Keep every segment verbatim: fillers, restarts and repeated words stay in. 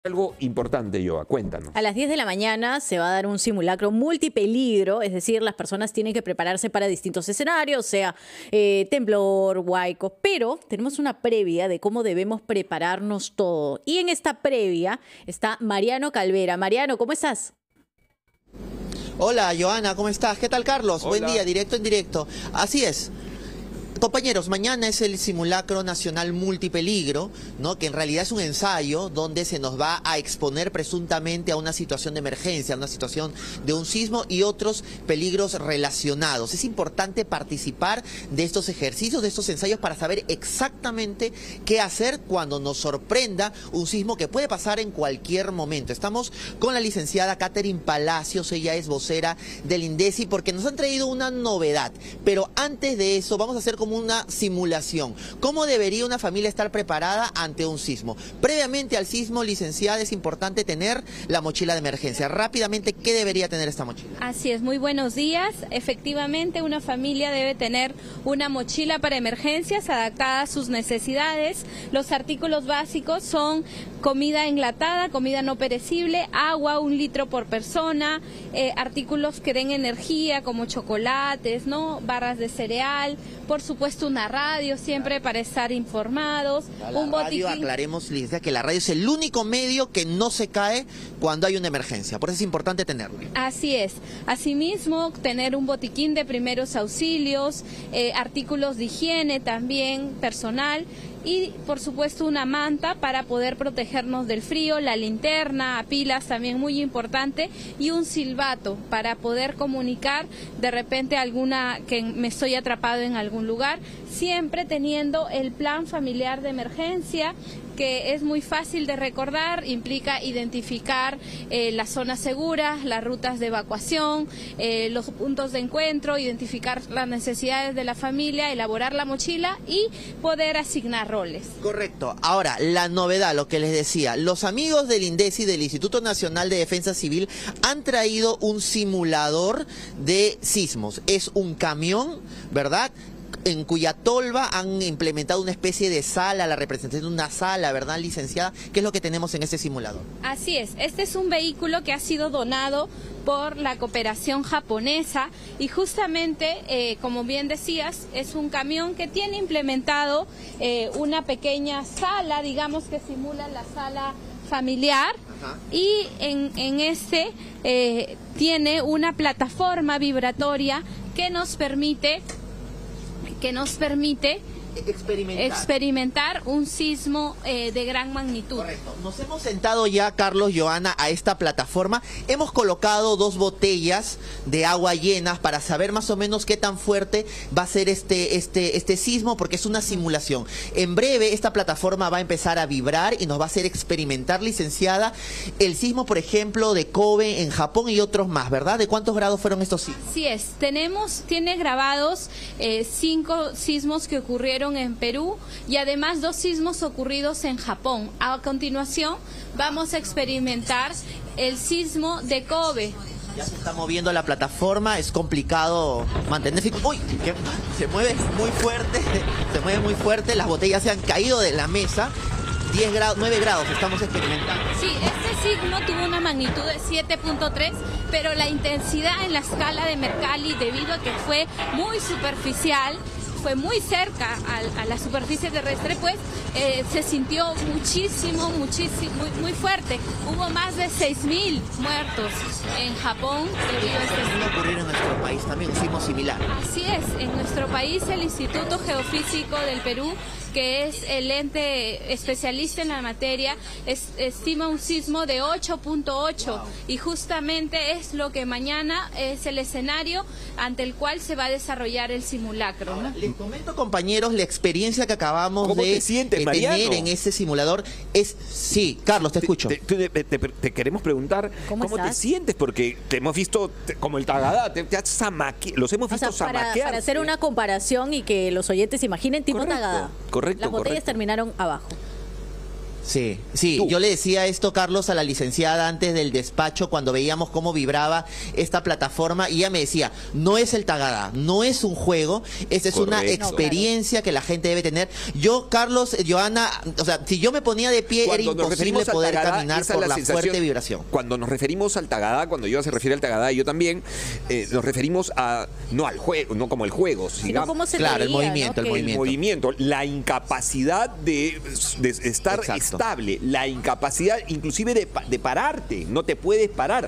Algo importante, Yoa, cuéntanos. A las diez de la mañana se va a dar un simulacro multipeligro, es decir, las personas tienen que prepararse para distintos escenarios, sea eh, temblor, huaicos, pero tenemos una previa de cómo debemos prepararnos todo. Y en esta previa está Mariano Calvera. Mariano, ¿cómo estás? Hola, Joana, ¿cómo estás? ¿Qué tal, Carlos? Hola. Buen día, directo en directo. Así es. Compañeros, mañana es el simulacro nacional multipeligro, ¿no? Que en realidad es un ensayo donde se nos va a exponer presuntamente a una situación de emergencia, a una situación de un sismo y otros peligros relacionados. Es importante participar de estos ejercicios, de estos ensayos, para saber exactamente qué hacer cuando nos sorprenda un sismo que puede pasar en cualquier momento. Estamos con la licenciada Catherine Palacios, ella es vocera del INDECI, porque nos han traído una novedad. Pero antes de eso, vamos a hacer como una simulación. ¿Cómo debería una familia estar preparada ante un sismo? Previamente al sismo, licenciada, es importante tener la mochila de emergencia. Rápidamente, ¿qué debería tener esta mochila? Así es, muy buenos días. Efectivamente, una familia debe tener una mochila para emergencias adaptada a sus necesidades. Los artículos básicos son comida enlatada, comida no perecible, agua, un litro por persona, eh, artículos que den energía como chocolates, ¿no? Barras de cereal, por supuesto una radio siempre para estar informados. La un radio, botiquín. aclaremos, licenciada, que la radio es el único medio que no se cae cuando hay una emergencia. Por eso es importante tenerlo. Así es. Asimismo, tener un botiquín de primeros auxilios, eh, artículos de higiene también personal y, por supuesto, una manta para poder protegernos del frío, la linterna, pilas también muy importante y un silbato para poder comunicar de repente alguna que me estoy atrapado en algún lugar, siempre teniendo el plan familiar de emergencia, que es muy fácil de recordar, implica identificar eh, las zonas seguras, las rutas de evacuación, eh, los puntos de encuentro, identificar las necesidades de la familia, elaborar la mochila y poder asignar roles. Correcto. Ahora, la novedad, lo que les decía, los amigos del INDECI, del Instituto Nacional de Defensa Civil, han traído un simulador de sismos. Es un camión, ¿verdad?, en cuya tolva han implementado una especie de sala, la representación de una sala, ¿verdad, licenciada? ¿Qué es lo que tenemos en este simulador? Así es, este es un vehículo que ha sido donado por la cooperación japonesa y justamente, eh, como bien decías, es un camión que tiene implementado eh, una pequeña sala, digamos que simula la sala familiar. Ajá. Y en, en este eh, tiene una plataforma vibratoria que nos permite que nos permite experimentar, experimentar un sismo eh, de gran magnitud. Correcto. Nos hemos sentado ya, Carlos, Joana, a esta plataforma. Hemos colocado dos botellas de agua llenas para saber más o menos qué tan fuerte va a ser este, este, este sismo, porque es una simulación. En breve esta plataforma va a empezar a vibrar y nos va a hacer experimentar, licenciada, el sismo, por ejemplo, de Kobe en Japón y otros más, ¿verdad? ¿De cuántos grados fueron estos sismos? Así es. Tenemos, tiene grabados eh, cinco sismos que ocurrieron en Perú y además dos sismos ocurridos en Japón. A continuación vamos a experimentar el sismo de Kobe. Ya se está moviendo la plataforma, es complicado mantenerse. ¡Uy! Que se mueve muy fuerte, se mueve muy fuerte, las botellas se han caído de la mesa. diez grados, nueve grados estamos experimentando. Sí, este sismo tuvo una magnitud de siete punto tres, pero la intensidad en la escala de Mercalli, debido a que fue muy superficial, fue muy cerca a, a la superficie terrestre, pues eh, se sintió muchísimo, muchísimo, muy, muy fuerte. Hubo más de seis mil muertos en Japón debido a este sismo. Ocurrir en nuestro país también un sismo similar. Así es, en nuestro país el Instituto Geofísico del Perú, que es el ente especialista en la materia, es, estima un sismo de ocho punto ocho. Wow. Y justamente es lo que mañana es el escenario ante el cual se va a desarrollar el simulacro, ¿no? Les comento, compañeros, la experiencia que acabamos ¿Cómo de te sientes, eh, Mariano? tener en ese simulador es... Sí, Carlos, te escucho. Te, te, te, te, te queremos preguntar ¿Cómo cómo, te estás? sientes, porque te hemos visto te, como el Tagadá, te, te has zamaqui- los hemos O visto sea, para, zamaquearse. para hacer una comparación y que los oyentes imaginen tipo Correcto, Tagada. correcto, Las botellas correcto. terminaron abajo. Sí, sí, Tú. yo le decía esto, Carlos, a la licenciada antes del despacho cuando veíamos cómo vibraba esta plataforma y ella me decía, no es el Tagada, no es un juego, esta es una Correcto. experiencia que la gente debe tener. Yo, Carlos, Johanna, o sea, si yo me ponía de pie era Cuando nos imposible referimos al poder Tagada, caminar esa es por la la sensación. fuerte vibración. Cuando nos referimos al Tagada, cuando yo se refiere al Tagada y yo también, eh, nos referimos a, no al juego, no como el juego, Sino digamos, cómo se Claro, te el veía, movimiento, ¿no? el Que- el movimiento, la incapacidad de, de estar Exacto. estable, la incapacidad inclusive de, pa- de pararte, no te puedes parar.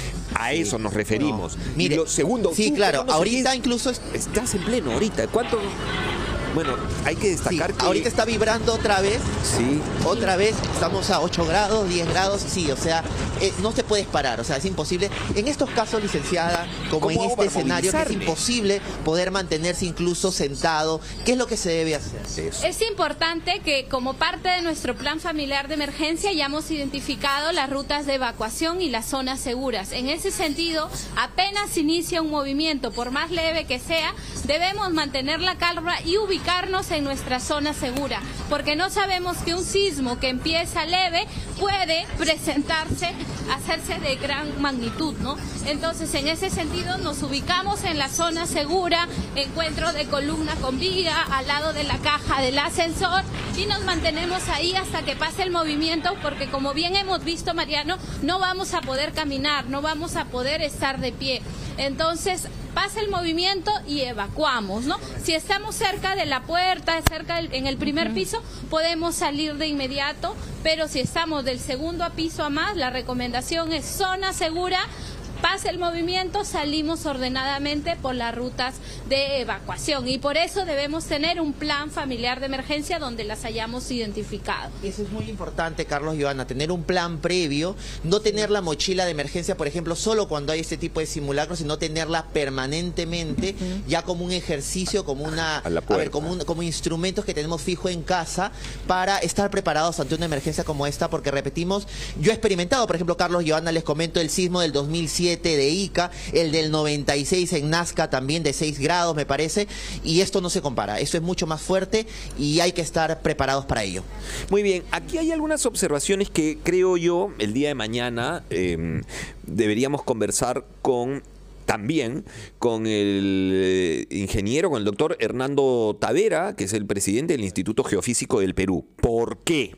A eso nos referimos. Y Mire, lo segundo, sí, tú, claro, ¿cómo no ahorita sentís? incluso es- Estás en pleno, ahorita. ¿Cuánto? Bueno, hay que sí, destacar que... ahorita está vibrando otra vez. Sí. Otra vez estamos a ocho grados, diez grados, sí, o sea, eh, no te puedes parar, o sea, es imposible. En estos casos, licenciada, como ¿Cómo en hago este para escenario, que es movilizarme? imposible poder mantenerse incluso sentado, ¿qué es lo que se debe hacer? Eso. Es importante que como parte de nuestro plan familiar de emergencia ya hemos identificado las rutas de evacuación y las zonas seguras. En ese sentido, apenas inicia un movimiento, por más leve que sea, debemos mantener la calma y ubicarnos en nuestra zona segura, porque no sabemos que un sismo que empieza leve puede presentarse, hacerse de gran magnitud, ¿no? Entonces, en ese sentido, nos ubicamos en la zona segura, encuentro de columna con viga, al lado de la caja del ascensor, y nos mantenemos ahí hasta que pase el movimiento, porque como bien hemos visto, Mariano, no vamos a poder caminar, no vamos a poder estar de pie. Entonces, pasa el movimiento y evacuamos, ¿no? Si estamos cerca de la puerta, cerca del, en el primer piso, podemos salir de inmediato, pero si estamos del segundo a piso a más, la recomendación es zona segura. Pasa el movimiento, salimos ordenadamente por las rutas de evacuación y por eso debemos tener un plan familiar de emergencia donde las hayamos identificado. Eso es muy importante, Carlos, Johanna, tener un plan previo, no tener la mochila de emergencia, por ejemplo, solo cuando hay este tipo de simulacros, sino tenerla permanentemente, ya como un ejercicio, como una, A la ver, puerta. como, un- como instrumentos que tenemos fijo en casa para estar preparados ante una emergencia como esta, porque repetimos, yo he experimentado, por ejemplo, Carlos, Johanna, les comento el sismo del dos mil siete de Ica, el del noventa y seis en Nazca también de seis grados, me parece, y esto no se compara, esto es mucho más fuerte y hay que estar preparados para ello. Muy bien, aquí hay algunas observaciones que creo yo el día de mañana eh, deberíamos conversar con también con el eh, ingeniero, con el doctor Hernando Tavera, que es el presidente del Instituto Geofísico del Perú. ¿Por qué?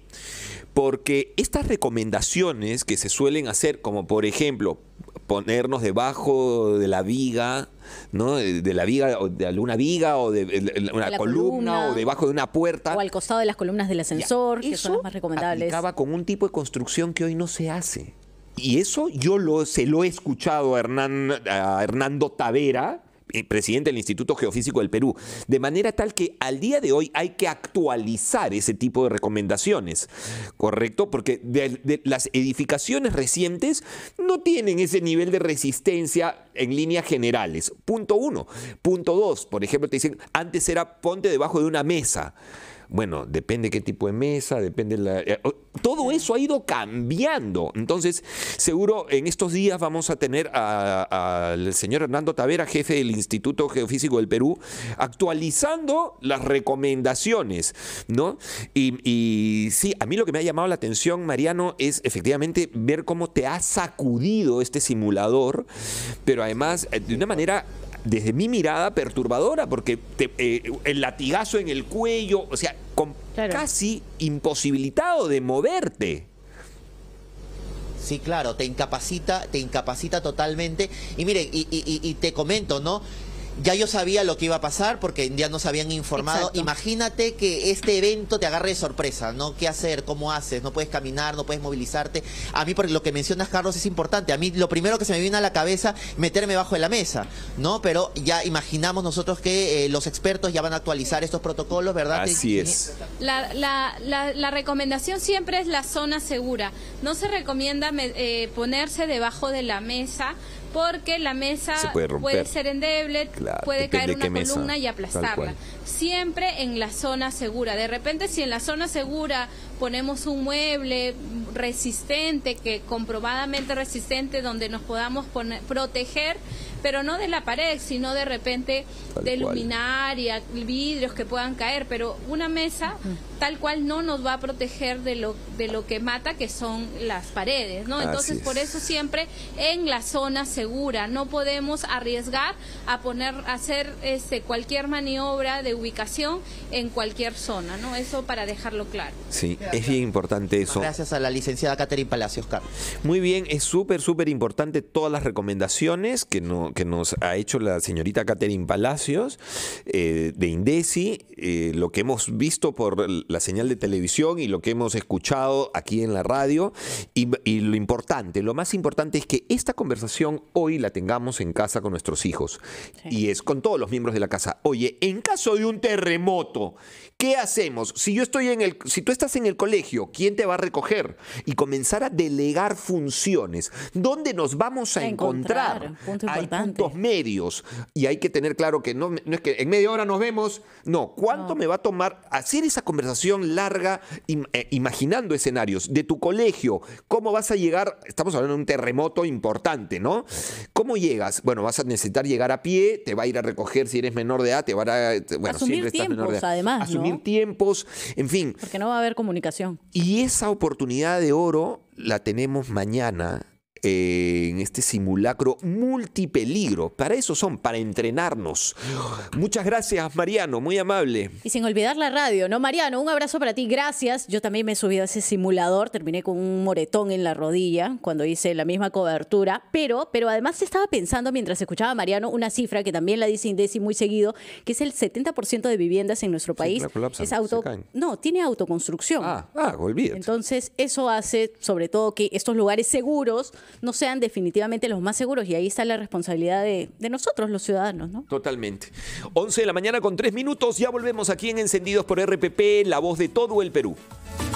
Porque estas recomendaciones que se suelen hacer, como por ejemplo ponernos debajo de la viga, ¿no? De, de la viga, o de alguna viga, o de, de- de una la columna, columna, o debajo de una puerta. O al costado de las columnas del ascensor, Ya, que son las más recomendables. aplicaba con un tipo de construcción que hoy no se hace. Y eso yo lo, se lo he escuchado a, Hernán, a Hernando Tavera, eh, presidente del Instituto Geofísico del Perú, de manera tal que al día de hoy hay que actualizar ese tipo de recomendaciones, ¿correcto? Porque de, de las edificaciones recientes no tienen ese nivel de resistencia en líneas generales. Punto uno. Punto dos, por ejemplo, te dicen, antes era ponte debajo de una mesa. Bueno, depende qué tipo de mesa, depende la... eh, todo eso ha ido cambiando. Entonces, seguro en estos días vamos a tener a- al señor Hernando Tavera, jefe del Instituto Geofísico del Perú, actualizando las recomendaciones, ¿no? Y, y sí, a mí lo que me ha llamado la atención, Mariano, es efectivamente ver cómo te ha sacudido este simulador, pero además eh, de una manera, desde mi mirada, perturbadora, porque te- eh, el latigazo en el cuello, o sea, con- Claro. casi imposibilitado de moverte. Sí, claro, te incapacita, te incapacita totalmente. Y mire, y, y- y- y te comento, ¿no? Ya yo sabía lo que iba a pasar porque ya nos habían informado. Exacto. Imagínate que este evento te agarre de sorpresa, ¿no? ¿Qué hacer? ¿Cómo haces? No puedes caminar, no puedes movilizarte. A mí, por lo que mencionas, Carlos, es importante. A mí lo primero que se me viene a la cabeza, meterme bajo de la mesa, ¿no? Pero ya imaginamos nosotros que eh, los expertos ya van a actualizar estos protocolos, ¿verdad? Así es. La, la, la, la recomendación siempre es la zona segura. No se recomienda me- eh, ponerse debajo de la mesa porque la mesa Se puede romper. ser endeble, Claro, puede depende caer de una qué mesa, columna y tal aplastarla. cual. Siempre en la zona segura. De repente, si en la zona segura ponemos un mueble resistente, que comprobadamente resistente, donde nos podamos poner, proteger, pero no de la pared, sino de repente tal de cual. luminaria, vidrios que puedan caer, pero una mesa tal cual no nos va a proteger de lo de lo que mata, que son las paredes, ¿no? Entonces, por eso siempre en la zona segura, no podemos arriesgar a poner a hacer este cualquier maniobra de ubicación en cualquier zona, ¿no? Eso para dejarlo claro. Sí, es bien importante eso. Gracias a la licenciada Catherine Palacios, Carlos. Muy bien, es súper, súper importante todas las recomendaciones que, no, que nos ha hecho la señorita Catherine Palacios eh, de INDECI, eh, lo que hemos visto por la señal de televisión y lo que hemos escuchado aquí en la radio. Y, y lo importante, lo más importante es que esta conversación hoy la tengamos en casa con nuestros hijos. Sí. Y es con todos los miembros de la casa. Oye, en caso de un terremoto, ¿qué hacemos? Si yo estoy en el, si tú estás en el colegio, ¿quién te va a recoger? Y comenzar a delegar funciones. ¿Dónde nos vamos a, a encontrar? encontrar? Punto hay importante. puntos medios. Y hay que tener claro que no, no es que en media hora nos vemos. No, ¿cuánto no. me va a tomar hacer esa conversación larga, im, eh, imaginando escenarios de tu colegio? ¿Cómo vas a llegar? Estamos hablando de un terremoto importante, ¿no? ¿Cómo llegas? Bueno, vas a necesitar llegar a pie, te va a ir a recoger si eres menor de edad, te van a... Bueno, asumir siempre estás tiempos, menor de edad. Además, Asumir ¿no? tiempos, en fin. Porque no va a haber comunicación. Y esa oportunidad de oro la tenemos mañana eh, en este simulacro multipeligro. Para eso son, para entrenarnos. Muchas gracias, Mariano, muy amable. Y sin olvidar la radio, ¿no? Mariano, un abrazo para ti, gracias. Yo también me he subido a ese simulador, terminé con un moretón en la rodilla cuando hice la misma cobertura, pero, pero además estaba pensando mientras escuchaba a Mariano una cifra que también la dice INDECI muy seguido, que es el setenta por ciento de viviendas en nuestro país. Sí, colapsan, es auto, no, tiene autoconstrucción. Ah, ah, olvídate. Entonces, eso hace sobre todo que estos lugares seguros no sean definitivamente los más seguros, y ahí está la responsabilidad de, de nosotros, los ciudadanos, ¿no? Totalmente. once de la mañana con tres minutos, ya volvemos aquí en Encendidos por R P P, la voz de todo el Perú.